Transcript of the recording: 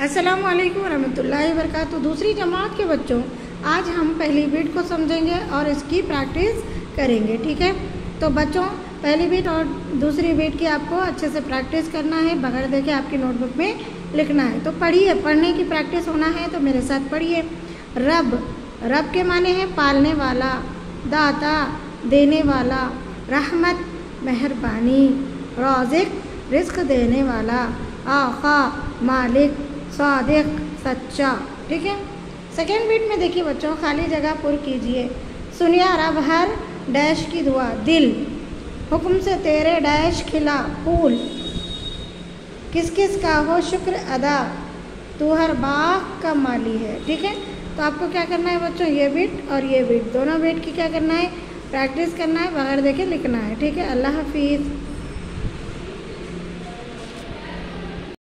अस्सलामुअलैकुम वरहमतुल्लाहि वबरकातुहू। दूसरी जमात के बच्चों, आज हम पहली बीट को समझेंगे और इसकी प्रैक्टिस करेंगे। ठीक है, तो बच्चों पहली बीट और दूसरी बीट की आपको अच्छे से प्रैक्टिस करना है, बगैर देखे आपकी नोटबुक में लिखना है। तो पढ़िए, पढ़ने की प्रैक्टिस होना है तो मेरे साथ पढ़िए। रब, रब के माने हैं पालने वाला, दाता देने वाला, रहमत मेहरबानी, राज़िक रिस्क देने वाला, आका मालिक, सादिक सच्चा। ठीक है, सेकेंड बीट में देखिए बच्चों, खाली जगह पुर कीजिए। सुनिया रब हर डैश की दुआ, दिल हुक्म से तेरे डैश खिला फूल, किस किस का हो शुक्र अदा, तू हर बाग का माली है। ठीक है, तो आपको क्या करना है बच्चों, ये बीट और ये बीट दोनों बीट की क्या करना है, प्रैक्टिस करना है, बगैर देखे लिखना है। ठीक है, अल्लाह हाफिज़।